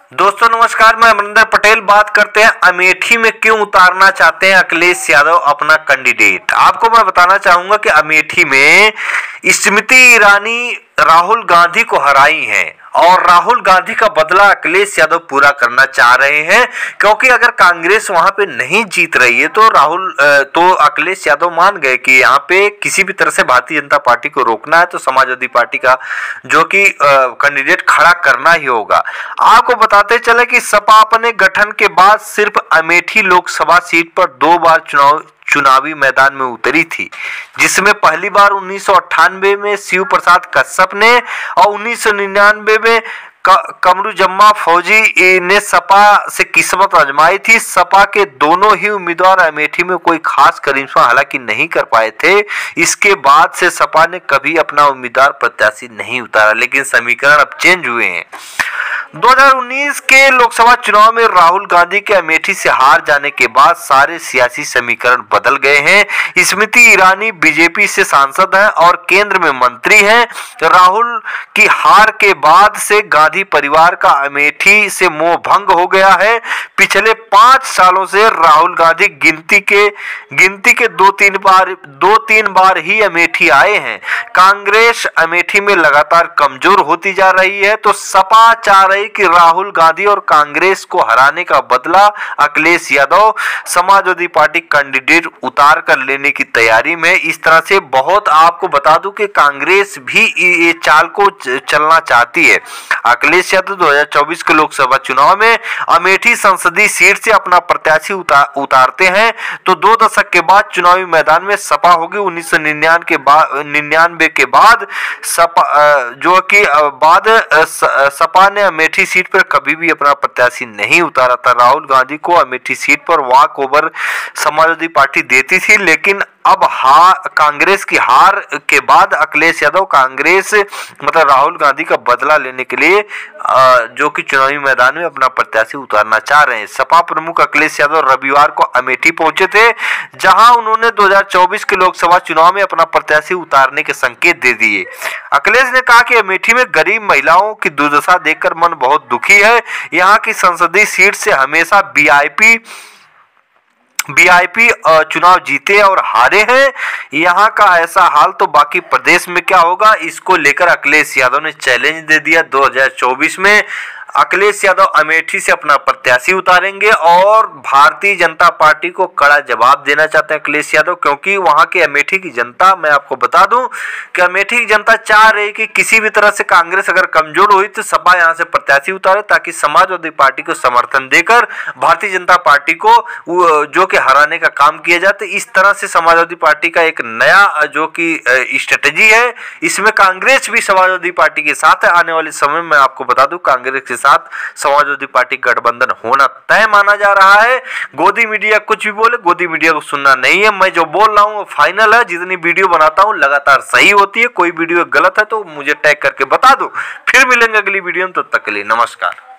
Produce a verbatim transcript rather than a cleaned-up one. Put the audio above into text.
दोस्तों नमस्कार, मैं अमरिंदर पटेल बात करते हैं। अमेठी में क्यों उतारना चाहते हैं अखिलेश यादव अपना कैंडिडेट। आपको मैं बताना चाहूंगा कि अमेठी में स्मृति ईरानी राहुल गांधी को हराई हैं और राहुल गांधी का बदला अखिलेश यादव पूरा करना चाह रहे हैं, क्योंकि अगर कांग्रेस वहां पे नहीं जीत रही है तो राहुल तो अखिलेश यादव मान गए कि यहाँ पे किसी भी तरह से भारतीय जनता पार्टी को रोकना है तो समाजवादी पार्टी का जो कि कैंडिडेट खड़ा करना ही होगा। आपको बताते चले कि सपा अपने गठन के बाद सिर्फ अमेठी लोकसभा सीट पर दो बार चुनाव चुनावी मैदान में उतरी थी, जिसमें पहली बार उन्नीस सौ अट्ठानवे में शिव प्रसाद कश्यप ने और उन्नीस सौ निन्यानवे में कमरुजम्मा फौजी ने सपा से किस्मत आजमाई थी। सपा के दोनों ही उम्मीदवार अमेठी में कोई खास करिश्मा हालांकि नहीं कर पाए थे। इसके बाद से सपा ने कभी अपना उम्मीदवार प्रत्याशी नहीं उतारा, लेकिन समीकरण अब चेंज हुए हैं। दो हज़ार उन्नीस के लोकसभा चुनाव में राहुल गांधी के अमेठी से हार जाने के बाद सारे सियासी समीकरण बदल गए हैं। स्मृति ईरानी बीजेपी से सांसद हैं और केंद्र में मंत्री हैं। राहुल की हार के बाद से गांधी परिवार का अमेठी से मोह भंग हो गया है। पिछले पांच सालों से राहुल गांधी गिनती के गिनती के दो तीन बार दो तीन बार ही अमेठी आए हैं। कांग्रेस अमेठी में लगातार कमजोर होती जा रही है, तो सपा चाह रही कि राहुल गांधी और कांग्रेस को हराने का बदला अखिलेश यादव समाजवादी पार्टी कैंडिडेट उतार कर लेने की तैयारी में। इस तरह से बहुत आपको बता दूं कि कांग्रेस भी ये चाल को चलना चाहती है। अखिलेश यादव दो हज़ार चौबीस के लोकसभा चुनाव में अमेठी संसदीय सीट से अपना प्रत्याशी उतार, उतारते हैं तो दो दशक के बाद चुनावी मैदान में सपा होगी। उन्नीस सौ निन्यानवे के बाद निन्यानवे के बाद सपा जो कि बाद सपा ने अमेठी सीट पर कभी भी अपना प्रत्याशी नहीं उतारा था। राहुल गांधी को अमेठी सीट पर वॉक ओवर समाजवादी पार्टी देती थी, लेकिन अब हार कांग्रेस की हार के बाद अखिलेश यादव कांग्रेस मतलब राहुल गांधी का बदला लेने के लिए जो कि चुनावी मैदान में अपना प्रत्याशी उतारना चाह रहे हैं। सपा प्रमुख अखिलेश यादव रविवार को अमेठी पहुंचे थे, जहां उन्होंने दो हज़ार चौबीस के लोकसभा चुनाव में अपना प्रत्याशी उतारने के संकेत दे दिए। अखिलेश ने कहा कि अमेठी में गरीब महिलाओं की दुर्दशा देखकर मन बहुत दुखी है। यहाँ की संसदीय सीट से हमेशा वीआईपी वीआईपी चुनाव जीते और हारे हैं। यहाँ का ऐसा हाल तो बाकी प्रदेश में क्या होगा, इसको लेकर अखिलेश यादव ने चैलेंज दे दिया। दो हज़ार चौबीस में अखिलेश यादव अमेठी से अपना प्रत्याशी उतारेंगे और भारतीय जनता पार्टी को कड़ा जवाब देना चाहते हैं अखिलेश यादव, क्योंकि वहां के अमेठी की जनता, मैं आपको बता दूं कि अमेठी की जनता चाह रही कि किसी भी तरह से कांग्रेस अगर कमजोर हुई तो सपा यहां से प्रत्याशी उतारे, ताकि समाजवादी पार्टी को समर्थन देकर भारतीय जनता पार्टी को जो कि हराने का काम किया जाए। तो इस तरह से समाजवादी पार्टी का एक नया जो कि स्ट्रेटेजी है, इसमें कांग्रेस भी समाजवादी पार्टी के साथ है। आने वाले समय में आपको बता दूं कांग्रेस के साथ समाजवादी पार्टी गठबंधन होना तय माना जा रहा है। गोदी मीडिया कुछ भी बोले, गोदी मीडिया को सुनना नहीं है। मैं जो बोल रहा हूं वो फाइनल है। जितनी वीडियो बनाता हूं लगातार सही होती है, कोई वीडियो गलत है तो मुझे टैग करके बता दो। फिर मिलेंगे अगली वीडियो में, तब तक के लिए नमस्कार।